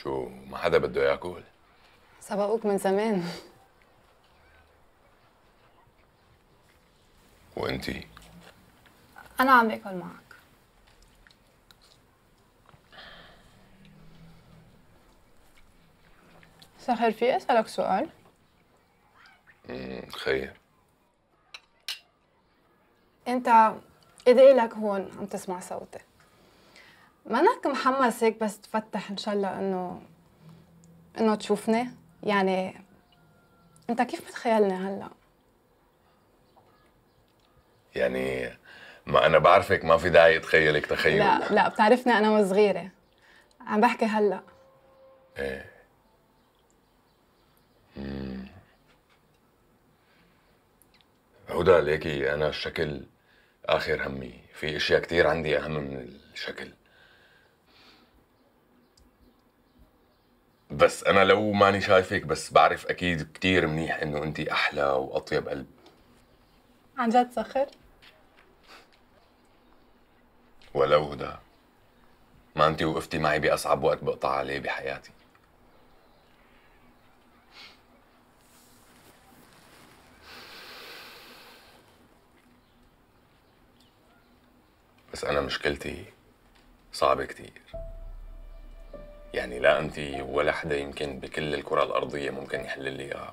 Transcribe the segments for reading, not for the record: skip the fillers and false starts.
شو ما حدا بده ياكل؟ سبقوك من زمان. وانتي؟ أنا عم باكل معك. ساخر، في أسألك سؤال؟ خير. أنت إلك هون عم تسمع صوتي، منك محمس هيك بس تفتح إن شاء الله إنه تشوفني؟ يعني أنت كيف بتخيلني هلأ؟ يعني ما انا بعرفك، ما في داعي اتخيلك تخيل. لا بتعرفني أنا وصغيرة، عم بحكي هلأ. ايه. هدى ليكي انا الشكل اخر همي، في اشياء كتير عندي اهم من الشكل. بس انا لو ماني شايفك بس بعرف اكيد كتير منيح انه انتي احلى واطيب قلب. عن جد سخر؟ ولو هدى، ما انتي وقفتي معي باصعب وقت بقطع عليه بحياتي. بس انا مشكلتي صعبة كتير، يعني لا انتي ولا حدا يمكن بكل الكرة الارضية ممكن يحل لي اياها.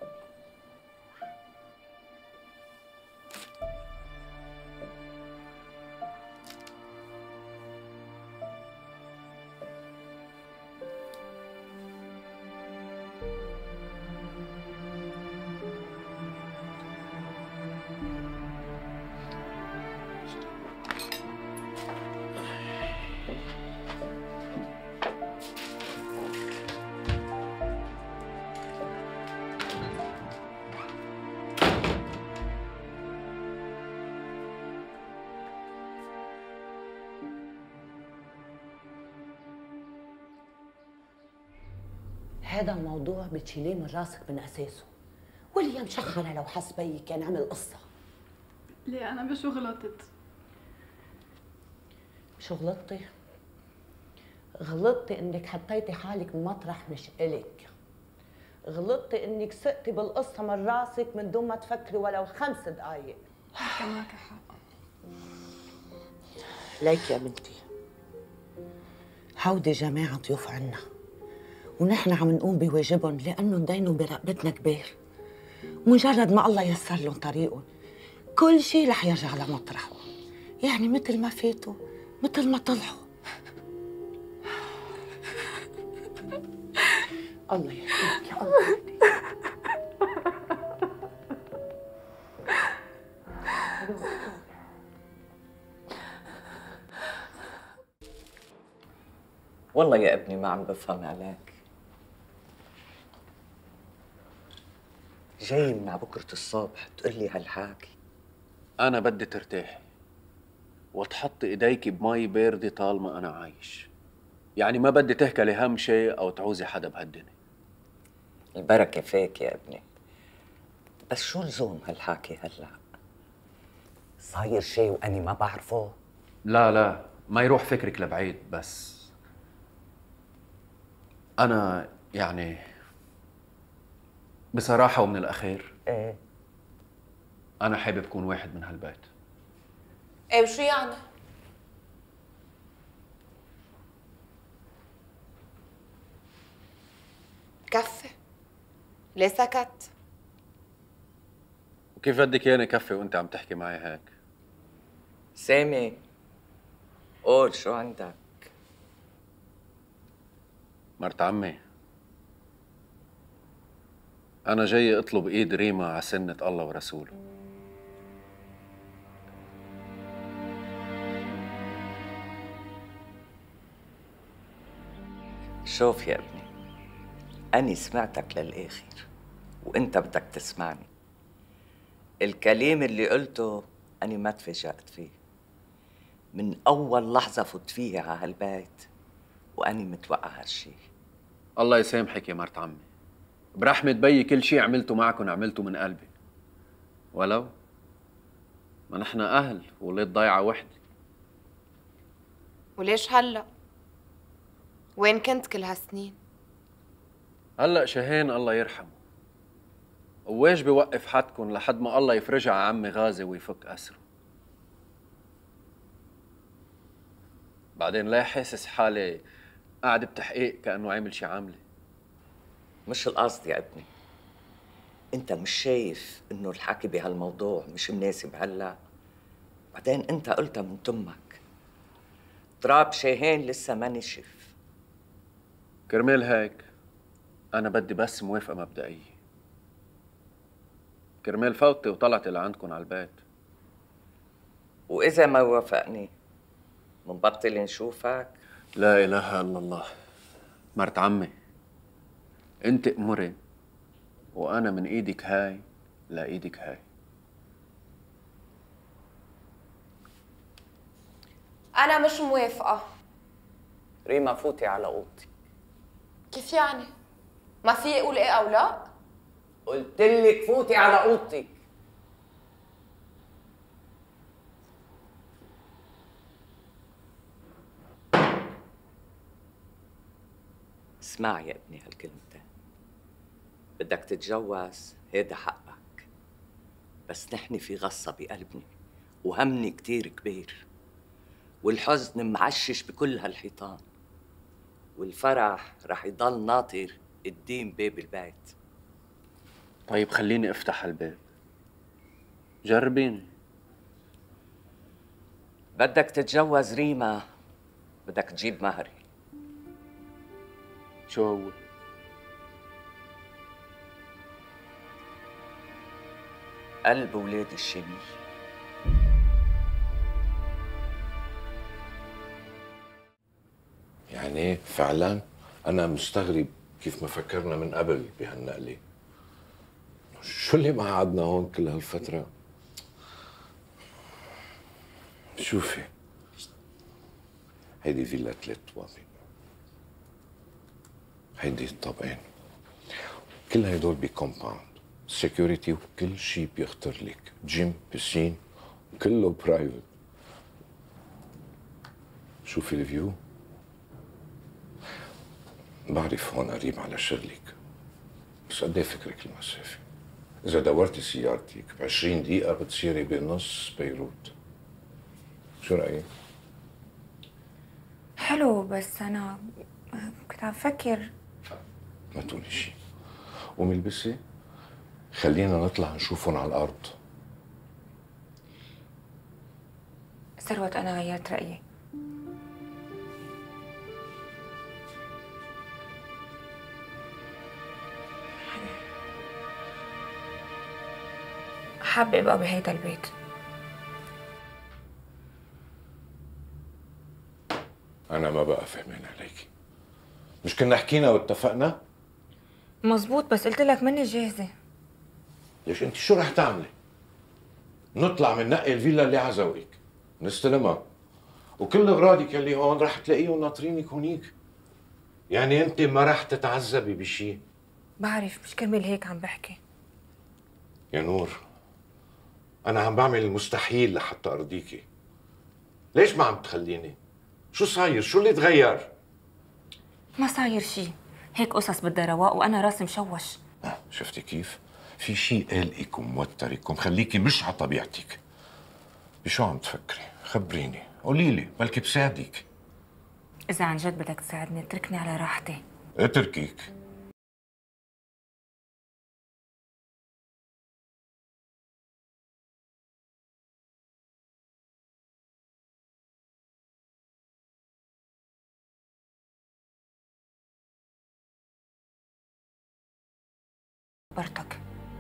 هذا الموضوع بتشيليه من راسك من اساسه. واللي يا مشخنه لو حس بيي كان عمل قصه. ليه أنا بشو غلطت؟ شو غلطتي؟ غلطتي انك حطيتي حالك مطرح مش الك. غلطتي انك سقتي بالقصه من راسك من دون ما تفكري ولو 5 دقايق. حكى معك حق. ليك يا بنتي، هودي جماعه ضيوف عنا ونحن عم نقوم بواجبهم لانه دينهم برقبتنا كبير. مجرد ما الله يسر لهم طريقهم كل شيء رح يرجع لمطرحه، يعني مثل ما فاتوا مثل ما طلعوا. الله يهديك يا الله يهديك. والله يا ابني ما عم بفهم عليك. جاي من بكرة الصبح تقول لي هالحاكي. أنا بدي ترتاحي وتحط إيديكي بمي باردة طالما أنا عايش. يعني ما بدي تهكلي هم شيء أو تعوزي حدا بهالدنيا. البركة فيك يا ابني، بس شو لزوم هالحاكي هلا؟ صاير شيء وأني ما بعرفه؟ لا ما يروح فكرك لبعيد، بس أنا يعني بصراحة ومن الأخير إيه؟ أنا حابب أكون واحد من هالبيت. ايه وشو يعني؟ كفي، ليه سكت؟ وكيف بدك إياني كفي وأنت عم تحكي معي هيك؟ سامي، قول شو عندك؟ مرت عمي، أنا جاي أطلب إيد ريما على سنة الله ورسوله. شوف يا ابني، أني سمعتك للآخر وأنت بدك تسمعني. الكلام اللي قلته أني ما تفاجأت فيه، من أول لحظة فت فيها على هالبيت وأني متوقع هالشي. الله يسامحك يا مرت عمي، برحمة بي كل شيء عملته معكم عملته من قلبي، ولو ما نحن أهل وولاد ضيعة وحدة. وليش هلا؟ وين كنت كل هالسنين؟ هلأ شاهين الله يرحمه، قواش بيوقف حدكن لحد ما الله يفرجها على عمي غازي ويفك أسره. بعدين لا حاسس حالي قاعد بتحقيق كأنه عامل شي عاملة. مش القصد يا ابني، انت مش شايف انه الحكي بهالموضوع مش مناسب هلا؟ بعدين انت قلتها من تمك، تراب شاهين لسه ما نشف. كرمال هيك أنا بدي بس موافقة مبدئية، كرمال فوتي وطلعتي لعندكن على البيت. وإذا ما وافقني منبطل نشوفك؟ لا إله إلا الله. مرت عمي، أنت أمري وأنا من إيدك هاي لإيدك هاي. أنا مش موافقة. ريما فوتي على أوضتي. كيف يعني؟ ما في أقول إيه أو لا؟ قلت لك فوتي على أوضتك. اسمعي يا ابني هالكلمتين، بدك تتجوز هيدا حقك، بس نحن في غصة بقلبنا وهمني كتير كبير، والحزن معشش بكل هالحيطان، والفرح رح يضل ناطر قدام باب البيت. طيب خليني افتح الباب، جربيني. بدك تتجوز ريما، بدك تجيب مهري. شو هو؟ قلب ولاد الشامية. يعني فعلا أنا مستغرب كيف ما فكرنا من قبل بهالنقلة. شو اللي ما قعدنا هون كل هالفترة؟ شوفي، هيدي فيلا 3 طوابق، هيدي طابقين، كل هيدول بكومباوند، سيكوريتي وكل شيء بيخطر لك، جيم، بسين، كله برايفت. شوفي الفيو، بعرف هون قريب على شغلك، بس قد ايه فكرك المسافة؟ إذا دورتي سيارتك ب20 دقيقة بتصيري بنص بيروت. شو رأيك؟ حلو، بس أنا كنت عم فكر. ما تقولي شيء، قومي البسي، خلينا نطلع نشوفهم على الأرض. ثروت أنا غيرت رأيي. حابة أبقى بهيدا البيت. أنا ما بقى فهمين عليكي، مش كنا حكينا واتفقنا؟ مزبوط، بس قلت لك مني جاهزة. ليش أنت شو رح تعملي؟ نطلع من نقي الفيلا اللي على ذوقك، نستلمها، وكل أغراضك اللي هون رح تلاقيهم ناطرينك هونيك. يعني أنت ما رح تتعذبي بشيء. بعرف، مش كرمال هيك عم بحكي. يا نور، أنا عم بعمل المستحيل لحتى أرضيكي. ليش ما عم تخليني؟ شو صاير؟ شو اللي تغير؟ ما صاير شي، هيك قصص بدها رواق وأنا راسي مشوش. شفتي كيف؟ في شيء قلقك وموترك ومخليكي مش على طبيعتك. بشو عم تفكري؟ خبريني، قولي لي، بلكي بساعدك. إذا عن جد بدك تساعدني اتركني على راحتي. اتركيك. برتك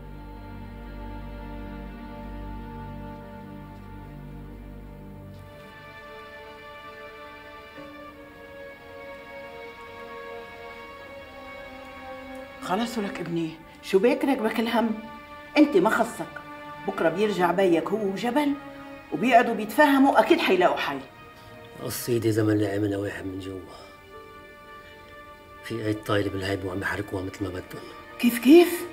خلص لك ابني، شو بيكرك بكل هم؟ انت ما خصك، بكره بيرجع بيك هو وجبل وبيقعدوا بيتفاهموا، اكيد حيلاقوا حل. الصيدة زمن اللي عملها واحد من جوا، في عيد طايله بالهيب وعم يحركوها مثل ما بدهم. كيف؟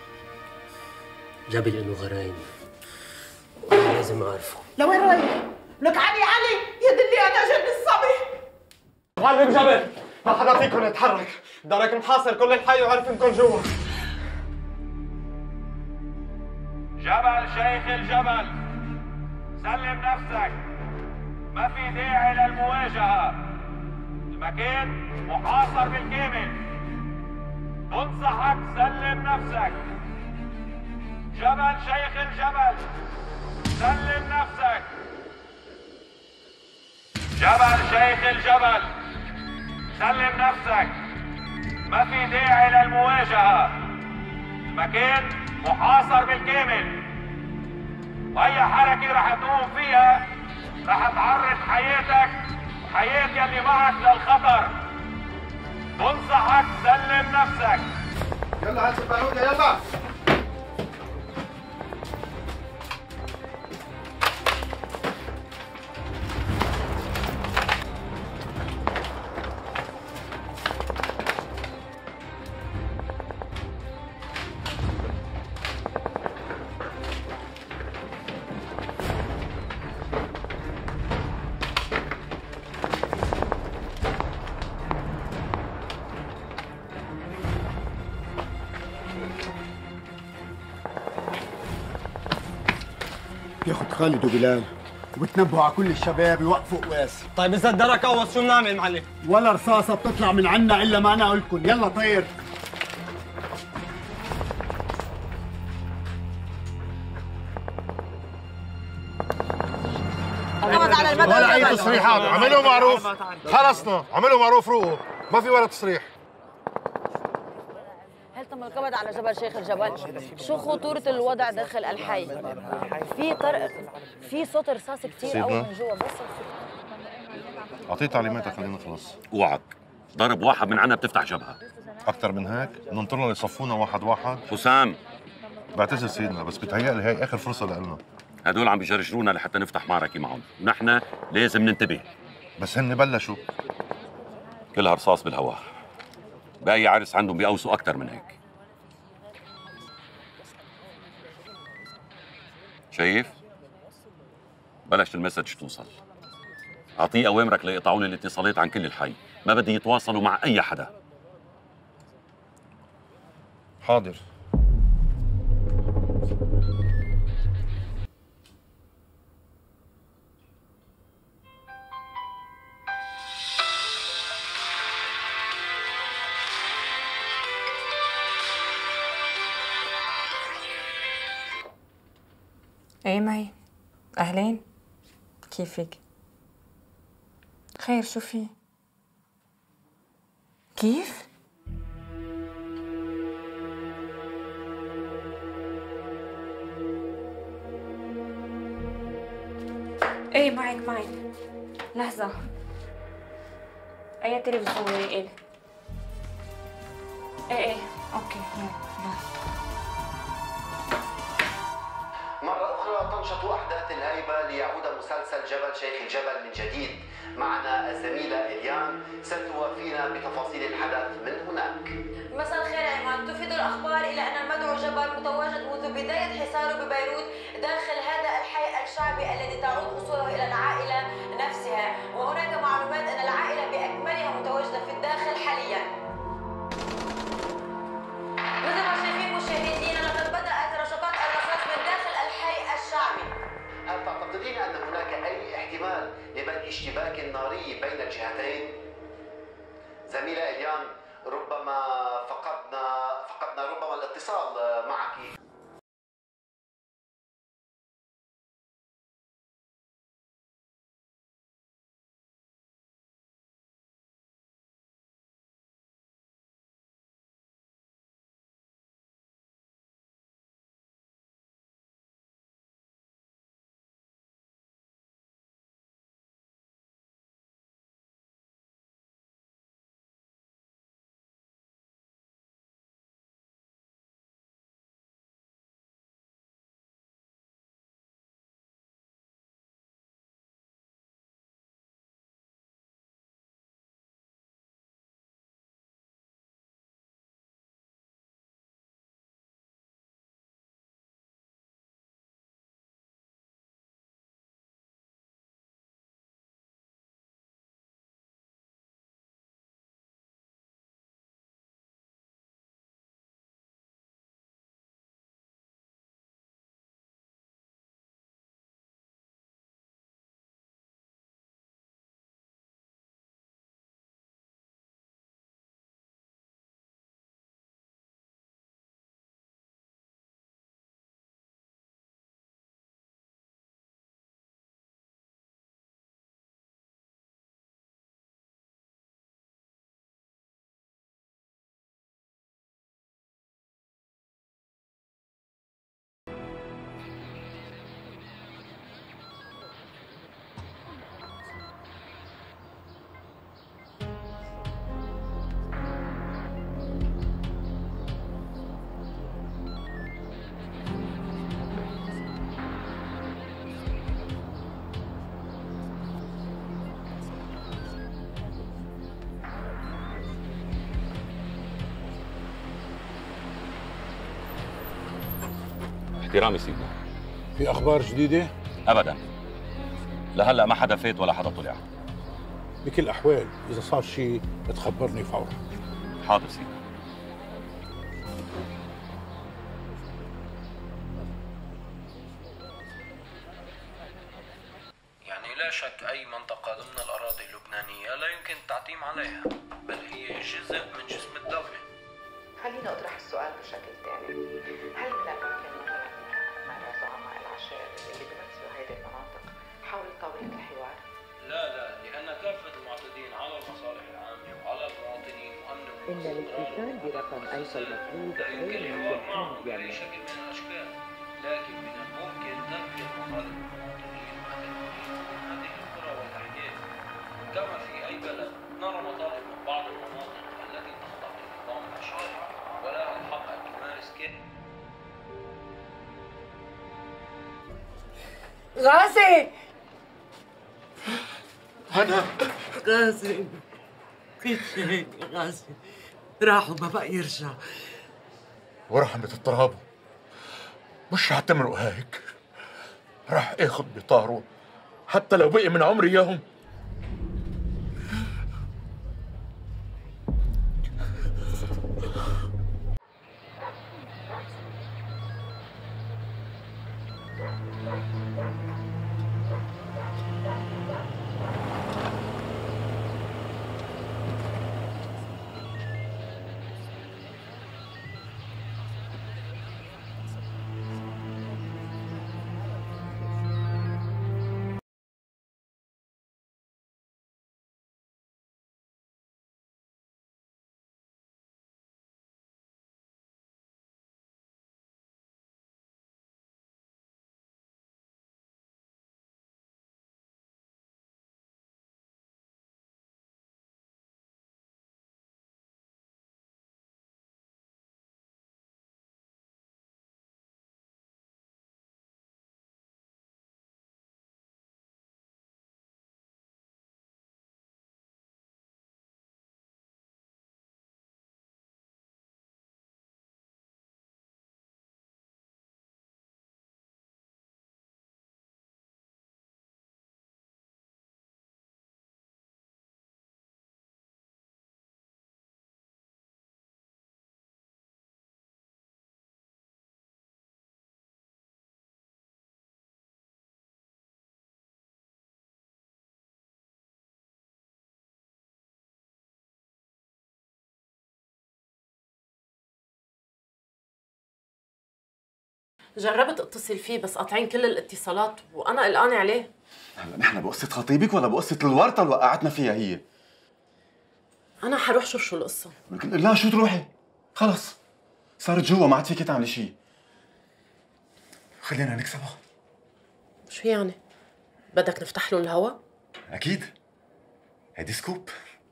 جبل له غرايم وانا لازم اعرفه. لوين رايح؟ لك علي يدلي انا جن الصبي. معلم جبل، ما حدا فيكم يتحرك، دارك محاصر كل الحي وعرف انكم جوا. جبل شيخ الجبل، سلم نفسك، ما في داعي للمواجهة، المكان محاصر بالكامل، بنصحك سلم نفسك. جبل شيخ الجبل، سلم نفسك. جبل شيخ الجبل، سلم نفسك، ما في داعي للمواجهة، المكان محاصر بالكامل، وأي حركة رح تقوم فيها رح تعرض حياتك وحياة يلي معك للخطر. بنصحك سلم نفسك. يلا هات البارودة يلا. بياخد خالد وبلال وبتنبهوا على كل الشباب يوقفوا قواس. طيب اذا الدرك قوص شو بنعمل معلم؟ ولا رصاصة بتطلع من عنا إلا ما أنا قلتكم، يلا طير. ولا أي تصريحات، عملوا معروف. خلصنا، عملوا معروف روقوا، ما في ولا تصريح. هل تم القبض على جبل شيخ الجبل؟ شو خطورة الوضع داخل الحي؟ في صوت رصاص كثير قوي من جوا. بس أعطيه تعليماتك خلينا نخلص. اوعك ضرب واحد من عنا بتفتح جبهة. أكثر من هيك ننطرنا يصفونا واحد واحد. حسام بعتذر سيدنا بس بتهيألي هي آخر فرصة لنا. هدول عم بيجرجرونا لحتى نفتح معركة معهم، ونحن لازم ننتبه. بس هن بلشوا. كلها رصاص بالهواء. باقي عرس عندهم بيقوسوا أكثر من هيك. شايف؟ بلش المسج توصل. أعطيه أوامرك ليقطعون الاتصالات عن كل الحي، ما بدي يتواصلوا مع أي حدا. حاضر. ايه معي؟ اهلين؟ كيفك؟ خير شو في؟ كيف؟ ايه معك لحظة. اي تلفزيون إلي؟ ايه اوكي يلا. مرة أخرى تنشط أحداث الهيبة ليعود مسلسل جبل شيخ الجبل من جديد. معنا الزميلة إليان ستوافينا بتفاصيل الحدث من هناك. مساء الخير عماد، تفيد الأخبار إلى أن المدعو جبل متواجد منذ بداية حصاره ببيروت داخل هذا الحي الشعبي الذي تعود أصوله إلى العائلة نفسها، وهناك معلومات أن العائلة بأكملها متواجدة في الداخل حاليا. مثل ما شايفين مشاهدينا لقد بدأت رشقات الرصاص من داخل الحي الشعبي. هل تعتقدين أن هناك أي احتمال لبدء اشتباك ناري بين الجهتين؟ زميلة إليان، ربما فقدنا ربما الاتصال معك. باحترامي سيدنا. في اخبار جديده؟ ابدا، لهلا ما حدا فات ولا حدا طلع. بكل الاحوال اذا صار شيء تخبرني فورا. حاضر سيدنا. يعني لا شك أي منطقة ضمن الأراضي اللبنانية لا يمكن التعتيم عليها، بل هي جزء من جسم الدولة. خلينا أطرح السؤال بشكل ثاني، هل من الممكن مثلا مع زعماء العشائر اللي بيمثلوا هذه المناطق حول طاولة الحوار؟ لا لأن كافة المعتدين على المصالح العامة وعلى المواطنين وأمنهم إن الاتصال برقم ألف المطلوب لا يمكن الحوار معهم بأي شكل من الأشكال، لكن من الممكن ترك المطالب المواطنين وتنفيذ هذه القرى والأحياء. كما في أي بلد نرى مطالب من بعض المناطق التي تخضع لنظام العشائر ولها الحق أن تمارس غازي هنا غازي كل شيء غازي راحوا ما بقى يرجع. ورحمة التراب مش هعتمروا هيك. راح اخذ بطاره حتى لو بقي من عمري يوم. جربت اتصل فيه بس قاطعين كل الاتصالات وانا قلقانه عليه. هلا نحن بقصة خطيبك ولا بقصة الورطة اللي وقعتنا فيها هي؟ انا حروح شوف شو القصه. لا شو تروحي؟ خلص صارت جوا ما عاد فيك تعملي شيء. خلينا نكسبها. شو يعني؟ بدك نفتح لهم الهوا؟ أكيد هيدي سكوب.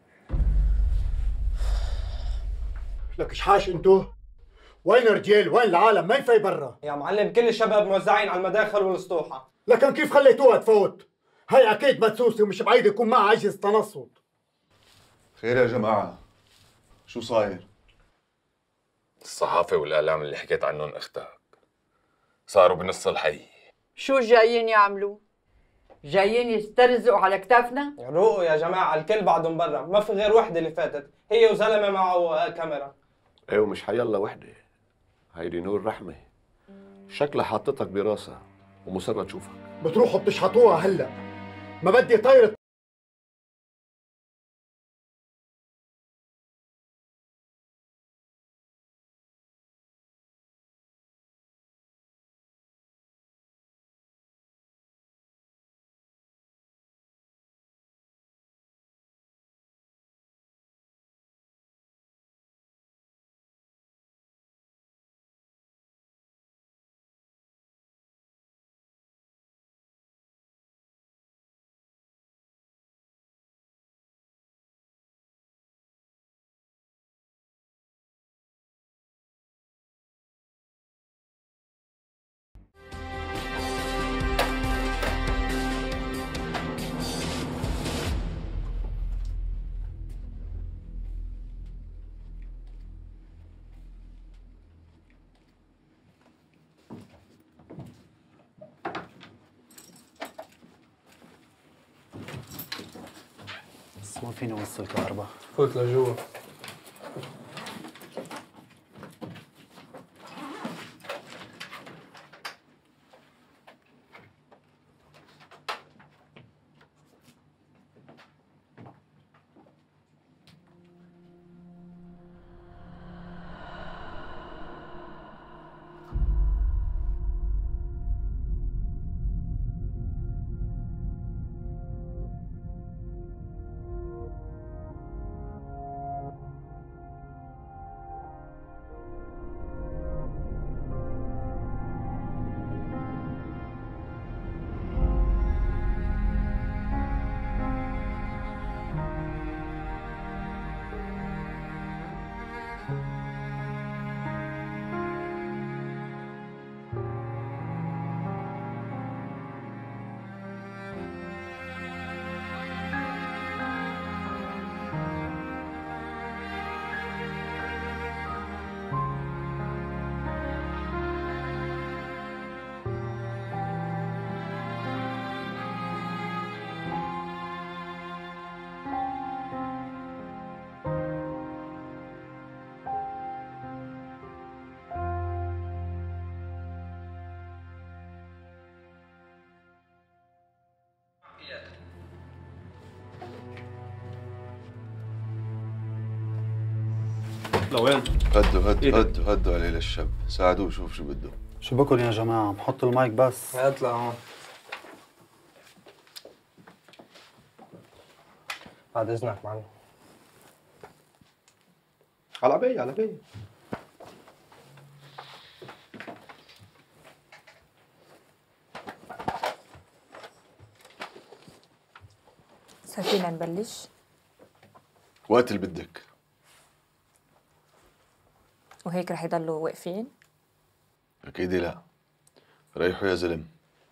لك شحاش انتو؟ وين الرجال؟ وين العالم؟ مين في برا؟ يا معلم كل الشباب موزعين على المداخل والسطوحة. لكن كيف خليتوها تفوت؟ هي اكيد مدسوسه ومش بعيد يكون معها عجز تنصت. خير يا جماعة، شو صاير؟ الصحافة والإعلام اللي حكيت عنهم أختك صاروا بنص الحي. شو جايين يعملوا؟ جايين يسترزقوا على كتافنا؟ روقوا يا جماعة الكل بعدهم برا، ما في غير وحدة اللي فاتت، هي وزلمة معه كاميرا. ايوه مش حيلا وحدة، هيدي نور رحمة، شكلها حاطتك براسها ومصرة تشوفك. بتروحوا بتشحطوها هلا، ما بدي طيرة بس ما فيني اوصل كهرباء. فوت لجوا. لوين؟ هدوا عليه للشاب، ساعدوه شوف شو بده. شو بكل يا جماعة؟ بحط المايك بس. اطلع هون. بعد اذنك معلم. على بي على بي. صار فينا نبلش؟ وقت اللي بدك. وهيك رح يضلوا واقفين؟ أكيد لا. ريحوا يا زلم.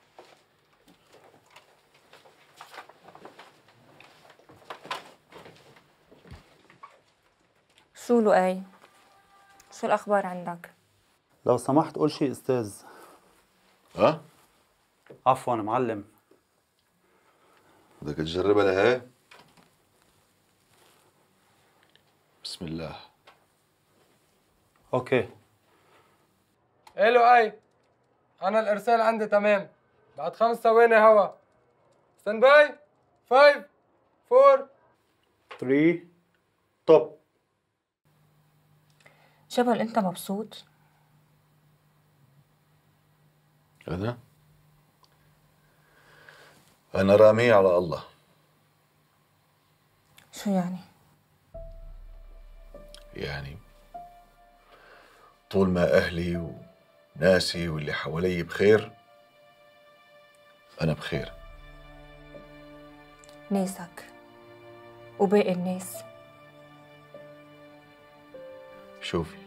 شو لؤي؟ شو الأخبار عندك؟ لو سمحت قول شي أستاذ. ها؟ عفواً معلم. بدك تجربها لهي؟ بسم الله. اوكي. ايه لؤي، انا الارسال عندي تمام. بعد 5 ثواني هوا. ستاند باي. 5 4 3 طب. جبل انت مبسوط؟ أنا رامي على الله. شو يعني؟ يعني طول ما أهلي وناسي واللي حوالي بخير أنا بخير. ناسك وباقي الناس؟ شوفي،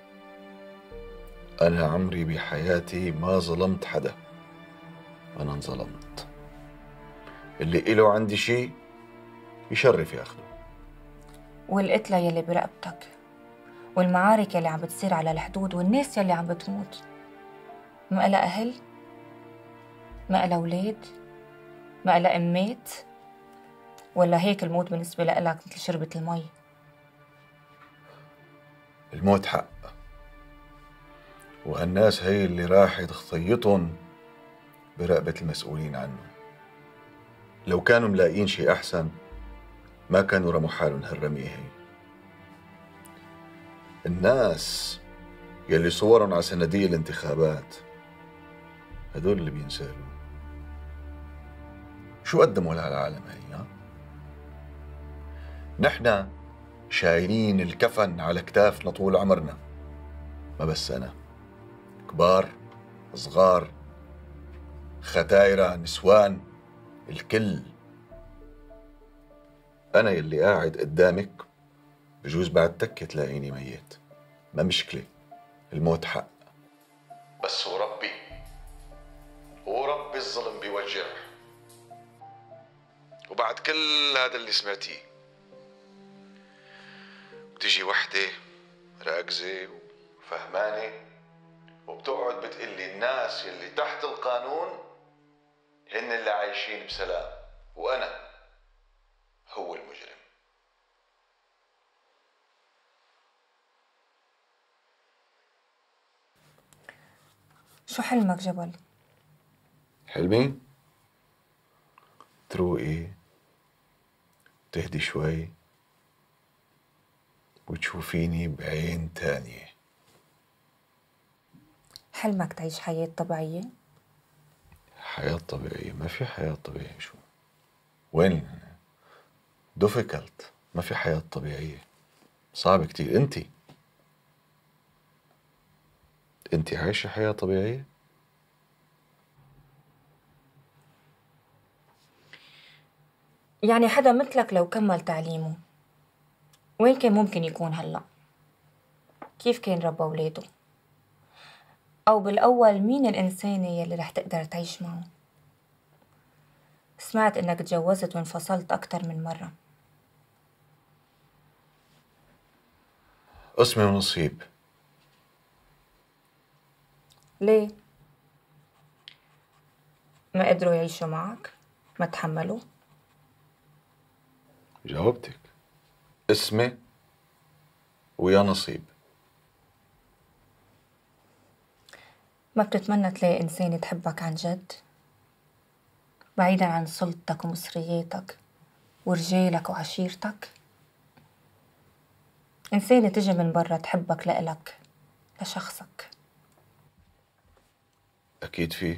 أنا عمري بحياتي ما ظلمت حدا. أنا انظلمت. اللي إله عندي شيء يشرف ياخده. والقتلة يلي برقبتك والمعارك يلي عم بتصير على الحدود والناس يلي عم بتموت، ما إلها أهل؟ ما إلها أولاد؟ ما إلها أمات؟ ولا هيك الموت بالنسبة لإلك مثل شربة المي؟ الموت حق، وهالناس هي اللي راحت خطيتهم برقبة المسؤولين عنهم. لو كانوا ملاقين شيء أحسن ما كانوا رموا حالهم هالرمية هي. الناس يلي صورهم على صناديق الانتخابات هدول اللي بينسالوا. شو قدموا لهالعالم هي؟ ها؟ نحن شايلين الكفن على كتافنا طول عمرنا، ما بس أنا، كبار صغار ختايرة نسوان الكل. أنا يلي قاعد قدامك بجوز بعد تكة تلاقيني ميت، ما مشكلة، الموت حق. بس وربي الظلم بيوجع. وبعد كل هذا اللي سمعتيه بتيجي وحدة راكزة وفهمانة وبتقعد بتقلي الناس يلي تحت القانون هن اللي عايشين بسلام، وأنا هو المجرم. شو حلمك جبل؟ حلمي تروقي تهدي شوي وتشوفيني بعين تانية. حلمك تعيش حياة طبيعية؟ حياة طبيعية؟ ما في حياة طبيعية. شو وين دفكلت؟ ما في حياة طبيعية، صعب كتير. انتي عايشة حياة طبيعية؟ يعني حدا مثلك لو كمل تعليمه وين كان ممكن يكون هلأ؟ كيف كان ربى ولاده؟ أو بالأول مين الإنسانة يلي رح تقدر تعيش معه؟ سمعت إنك تجوزت وانفصلت أكتر من مرة. اسمي ونصيب. ليه؟ ما قدروا يعيشوا معك؟ ما تحملوا؟ جاوبتك، اسمي ويا نصيب. ما بتتمنى تلاقي إنسانة تحبك عن جد؟ بعيدا عن سلطتك ومصرياتك ورجالك وعشيرتك؟ إنسانة تجي من برا تحبك لإلك لشخصك. أكيد في.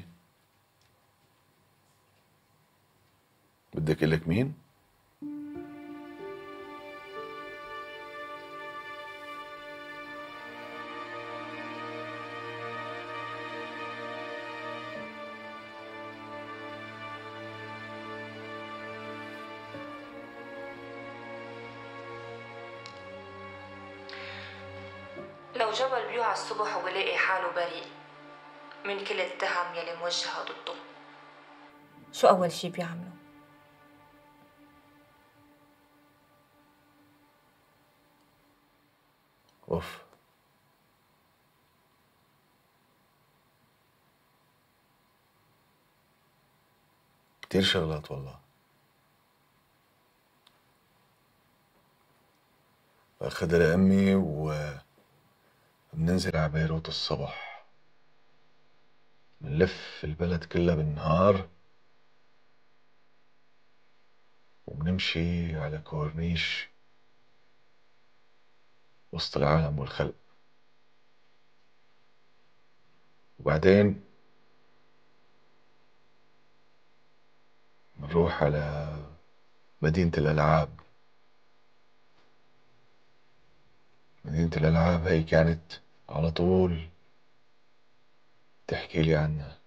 بدك إلك مين؟ لو جبل بيوعى الصبح وبلاقي حاله بريء من كل التهم يلي موجهة ضده، شو أول شي بيعمله؟ أوف، كتير شغلات والله. باخدها لأمي وبننزل على بيروت الصبح، بنلف البلد كلها بالنهار وبنمشي على كورنيش وسط العالم والخلق، وبعدين بنروح على مدينة الألعاب. مدينة الألعاب هي كانت على طول تحكي لي عنها.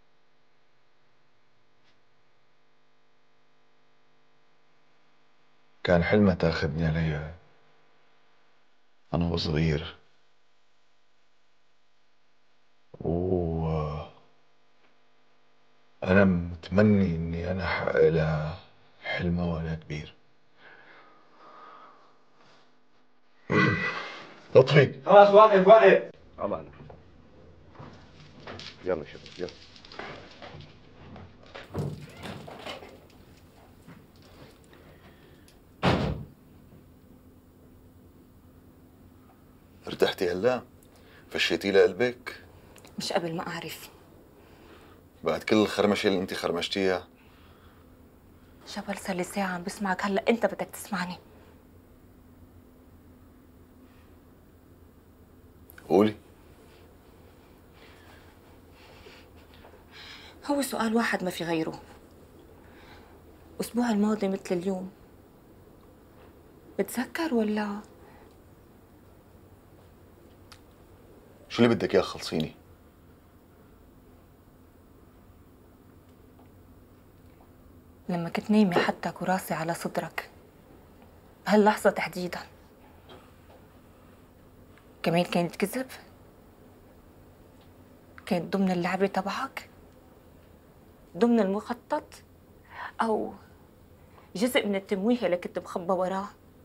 كان حلمها تاخذني عليها أنا وصغير، أنا متمني إني أنا أحقق لها حلمها وأنا كبير. لطفي خلاص وقف وقف. أمان. يلا شباب يلا. ارتحتي هلا؟ فشيتي لقلبك؟ مش قبل ما أعرف. بعد كل الخرمشة اللي انت خرمشتيها؟ جبل صار لي ساعة عم بسمعك، هلا أنت بدك تسمعني. قولي. هو سؤال واحد ما في غيره. الأسبوع الماضي مثل اليوم بتذكر ولا؟ شو اللي بدك اياه؟ خلصيني. لما كنت نايمة حدك وراسي على صدرك بهاللحظة تحديدا، كمان كانت كذب؟ كانت ضمن اللعبة تبعك؟ ضمن المخطط؟ أو جزء من التمويه اللي كنت بخبى وراه؟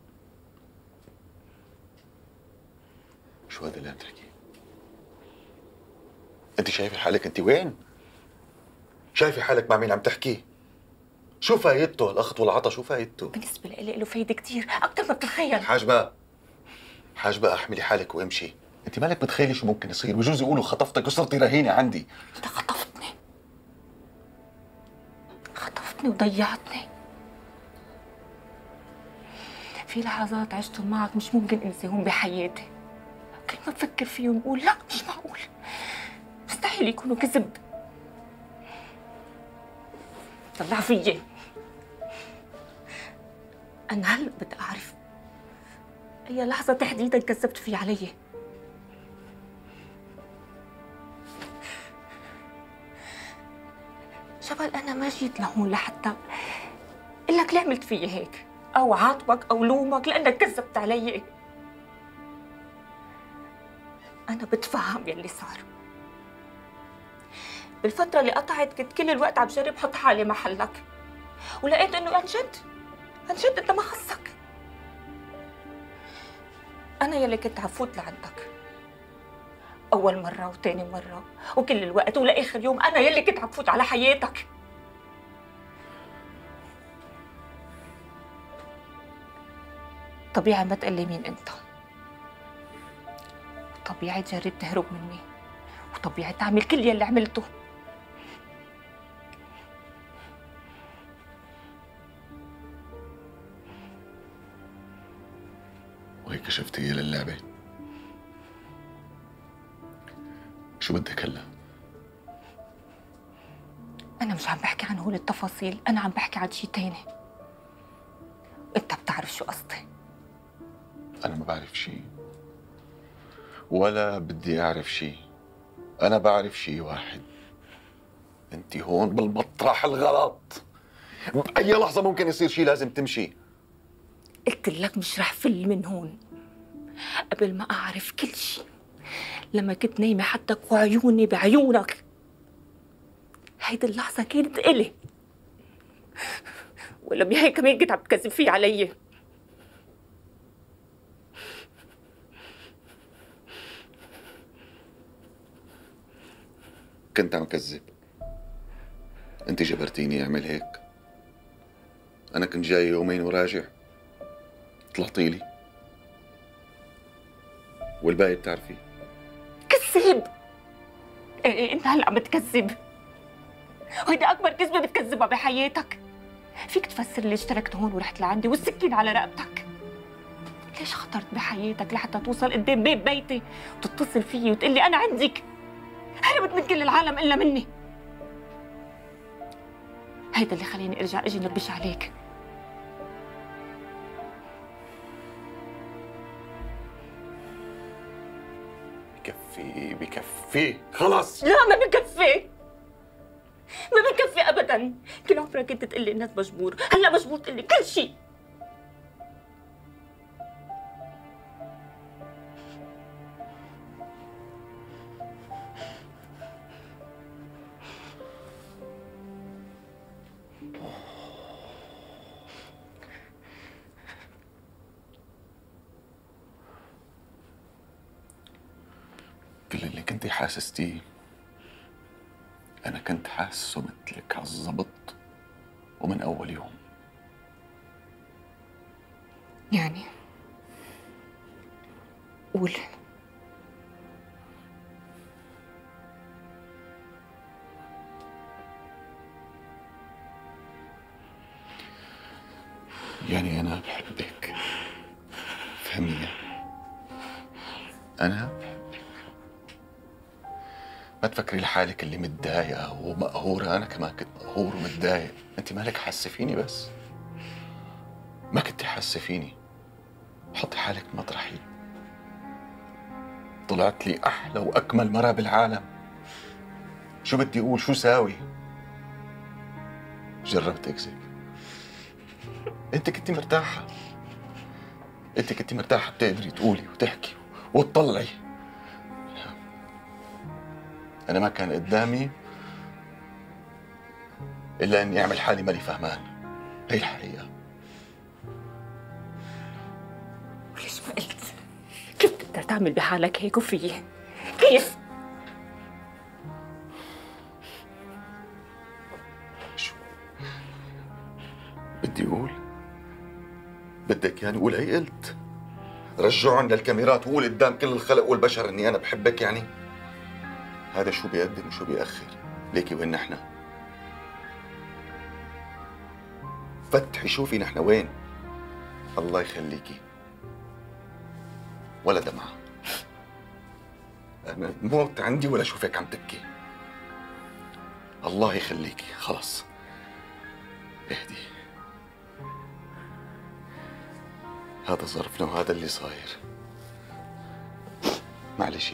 شو هذا اللي عم تحكي؟ انت شايفة حالك انت وين؟ شايفة حالك مع مين عم تحكي؟ شو فايدته الأخذ والعطا؟ شو فايدته؟ بالنسبة لإلي له فايدة كتير أكتر ما بتتخيل. حاجبة احملي حالك وامشي. انت مالك بتخيلي شو ممكن يصير؟ بجوز يقولوا خطفتك وصرتي رهينه عندي. انت خطفتني وضيعتني. في لحظات عشتهم معك مش ممكن انساهم بحياتي. كل ما بفكر فيهم بقول لا مش معقول، مستحيل يكونوا كذب. طلع فيي. انا هلا بدي اعرف اي لحظه تحديدا كذبت فيها علي. جبل انا ما جيت لهون لحتى اقول لك ليه عملت فيي هيك او عاتبك او لومك لانك كذبت علي. انا بتفهم يلي صار. بالفتره اللي قطعت كنت كل الوقت عم جرب حط حالي محلك، ولقيت انه عن جد انت ما خصك. انا يلي كنت عفوت لعندك اول مره وثاني مره وكل الوقت، ولاخر يوم انا يلي كنت عم فوت على حياتك. طبيعي ما تقلي مين انت، وطبيعي تجرب تهرب مني، وطبيعي تعمل كل يلي عملته. وهيك شفتي هي للعبة. شو بدك هلا؟ أنا مش عم بحكي عن هول التفاصيل، أنا عم بحكي عن شي تاني. وأنت بتعرف شو قصدي. أنا ما بعرف شي ولا بدي أعرف شي. أنا بعرف شي واحد، أنت هون بالمطرح الغلط. بأي لحظة ممكن يصير شي، لازم تمشي. قلت لك مش رح فل من هون قبل ما أعرف كل شي. لما كنت نايمة حدك وعيوني بعيونك، هيدي اللحظة كانت إلي، ولا بهي كمان كنت عم تكذب فيه علي. كنت عم كذب، انت جبرتيني اعمل هيك. انا كنت جاي يومين وراجع، طلعتي لي والباقي بتعرفي. كذاب. إيه انت هلا عم بتكذب، وهيدي اكبر كذبه بتكذبها بحياتك. فيك تفسر ليش تركت هون ورحت لعندي والسكين على رقبتك؟ ليش خطرت بحياتك لحتى توصل قدام باب بيتي وتتصل فيي وتقول لي انا عندك؟ هربت من كل العالم الا مني. هيدا اللي خليني ارجع اجي نبش عليك. بكفي خلص. لا ما بكفي، ما بكفي ابدا. كل عمرك كنت تقول لي الناس مجبور، هلا مجبور تقول لي كل شيء. كل اللي كنتي حاسستيه أنا كنت حاسه مثلك عالظبط ومن أول يوم. يعني قول. يعني أنا بحبك، فهميني؟ أنا بحبك. ما تفكري لحالك اللي متضايقة ومقهورة، أنا كمان كنت مقهور ومتضايق. أنت مالك حاسة فيني؟ بس ما كنتي حاسة فيني. حطي حالك مطرحي. طلعت لي أحلى وأكمل مرة بالعالم. شو بدي أقول؟ شو ساوي؟ جربت أكذب. أنت كنتي مرتاحة، أنت كنتي مرتاحة بتقدري تقولي وتحكي وتطلعي. أنا ما كان قدامي إلا إني أعمل حالي مالي فهمان. هي الحقيقة. وليش ما قلت؟ كيف تقدر تعمل بحالك هيك وفيي؟ كيف؟ شو بدي أقول؟ بدك يعني أقول هي قلت؟ رجعهم للكاميرات وقول قدام كل الخلق والبشر اني انا بحبك يعني؟ هذا شو بيقدم وشو بيأخر؟ ليكي وين نحن؟ فتحي شوفي نحن وين؟ الله يخليكي ولا دمعة. أنا موت عندي ولا أشوفك عم تبكي. الله يخليكي خلص اهدي. هذا ظرفنا وهذا اللي صاير. معلش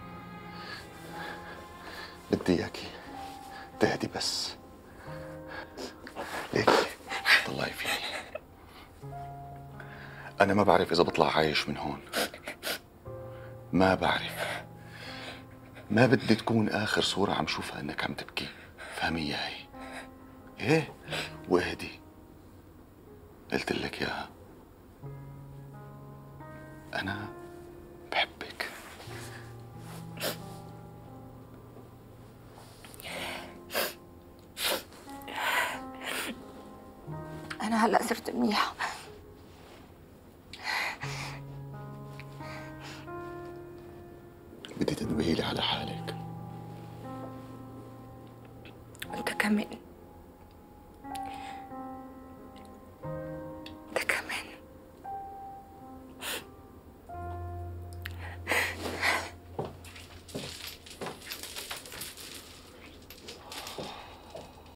بدي اياكي تهدي بس. ليكي طلعي فيني. أنا ما بعرف إذا بطلع عايش من هون. ما بعرف. ما بدي تكون آخر صورة عم شوفها إنك عم تبكي. فهمي إياهي؟ إيه؟ واهدي. قلت لك ياها. أنا بحبك. أنا هلأ صرت منيحة. بدي تنتبهي لي على حالك. وأنت كمان.